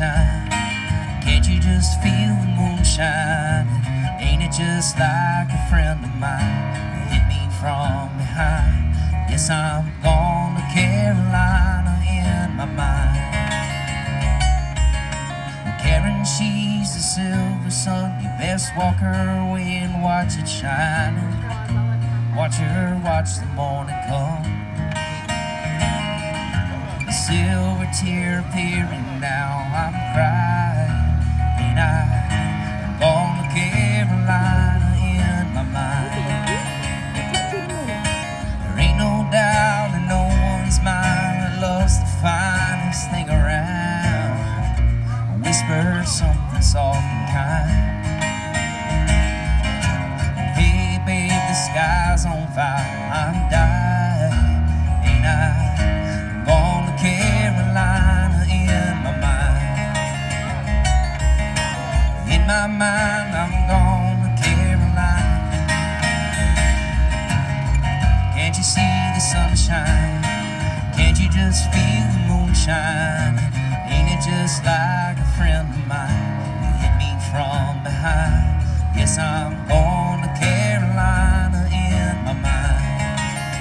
sunshine. Can't you just feel the moonshine? Ain't it just like a friend of mine who hit me from behind? Yes, I'm gone to Carolina in my mind. Karen, she's the silver sun. You best walk her away and watch it shine. Watch her watch the morning come. The silver tear appearing now. I'm crying, and I'm gone to Carolina in my mind. There ain't no doubt in no one's mind that love's the finest thing around. Whisper something soft and kind. Hey babe, the sky's on fire. I'm dying, ain't I? Gone to Carolina in my mind. In my mind, I'm gone to Carolina. Can't you see the sunshine? Can't you just feel the moonshine? Ain't it just like a friend of mine who hit me from behind? Yes, I'm going to Carolina in my mind.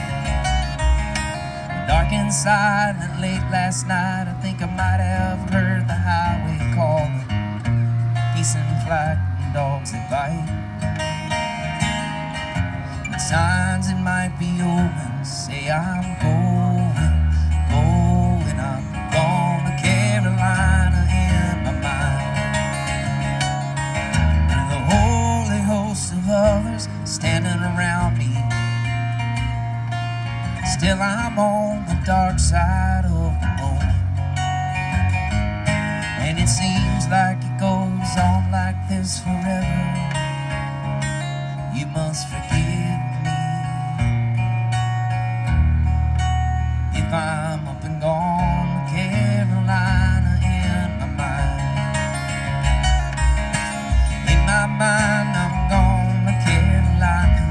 Dark inside and late last night, I think I might have heard the highway calling. Decent flight and dogs that bite. The signs it might be open say I'm going, I'm gone to Carolina in my mind. And the holy host of others standing around me, still I'm on the dark side of the moon. And it seems like it goes on like this forever. You must forgive me if I'm up and gone to Carolina in my mind. In my mind, I'm gone to Carolina.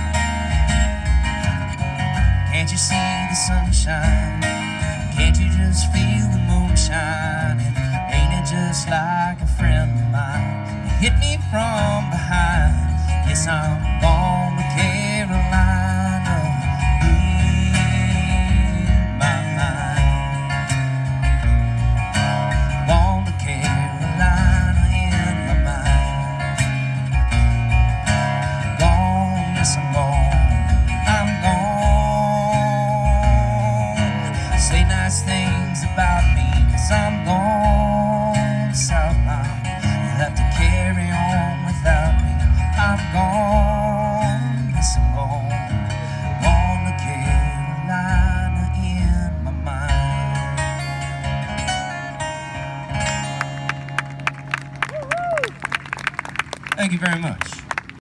Can't you see the sunshine? Can't you just feel the moonshine? And ain't it just like a friend of mine? You hit me from behind. Yes, I'm gone to Carolina in my mind. Gone to Carolina in my mind. Gone, yes, I'm gone. I'm gone. Say nice things about me, 'cause I'm gone southbound. You'll have to carry on without me. I'm gone, yes I'm gone. Gone to Carolina in my mind. Thank you very much.